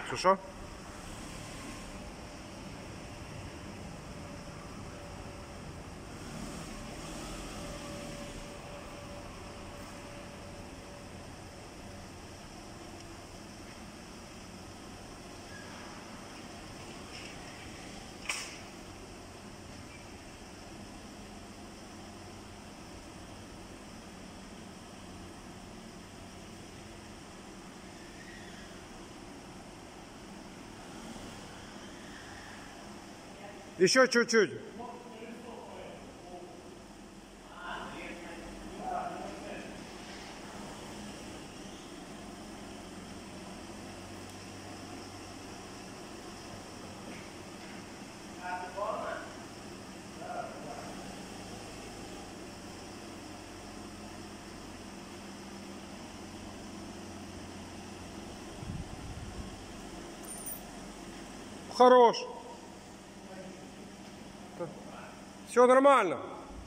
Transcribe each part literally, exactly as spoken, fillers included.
Что? Еще чуть-чуть. Хорош. Все нормально.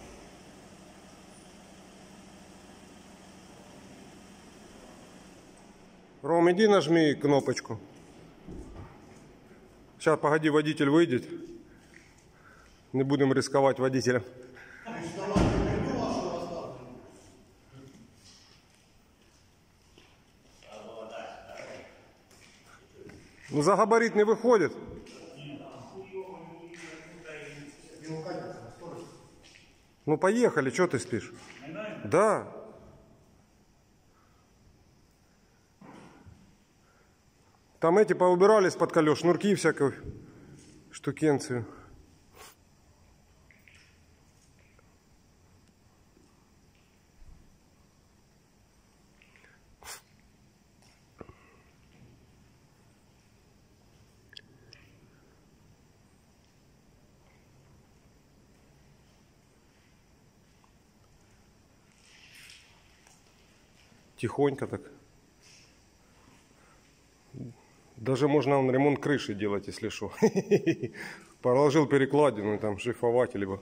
Ром, иди нажми кнопочку. Сейчас, погоди, водитель выйдет. Не будем рисковать водителем. Ну, за габарит не выходит. Ну, поехали, что ты спишь? Да. Там эти поубирали из-под колес, шнурки всякую штукенцию. Тихонько так. Даже можно он ремонт крыши делать, если что. Положил перекладину, там шлифовать, либо.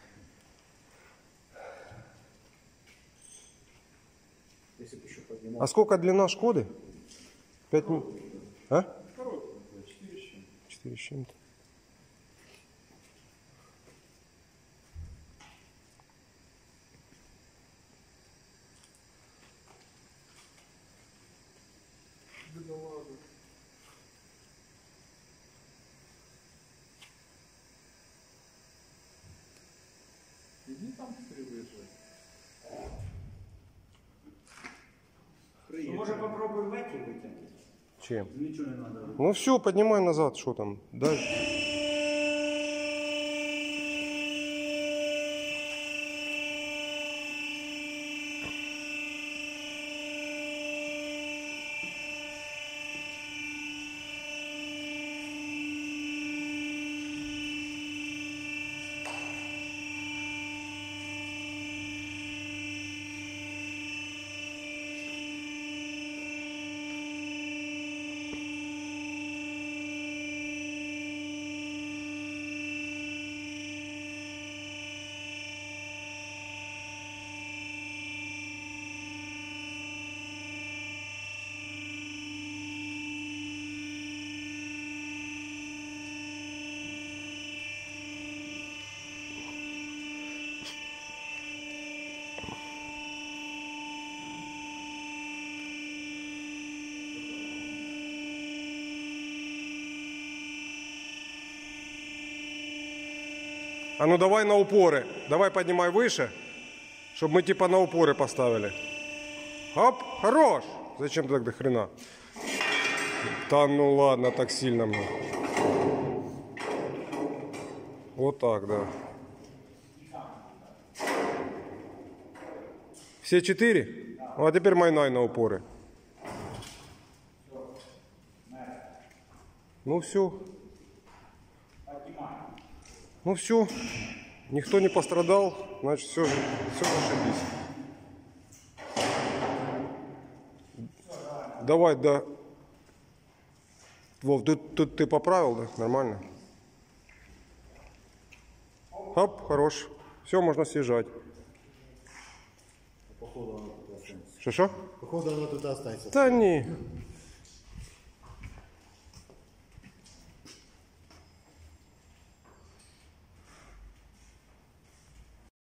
А сколько длина Шкоды? Пять минут. А? Четыре с чем-то. Да ладно. Иди там привыжи. Ну, может, попробуем эти вытянуть? Чем? Ничего не надо. Ну все, поднимай назад, что там. Дай. А ну давай на упоры. Давай поднимай выше, чтобы мы типа на упоры поставили. Оп, хорош. Зачем ты так до хрена? Да ну ладно, так сильно мне. Вот так, да. Все четыре? Ну, а теперь майнай на упоры. Ну все. Ну все, никто не пострадал, значит все, все зашибись. Давай, да. Вов, тут, тут ты поправил, да? Нормально. Оп, хорош. Все, можно съезжать. Походу она тут останется. Что-что? Походу она тут останется. Да не.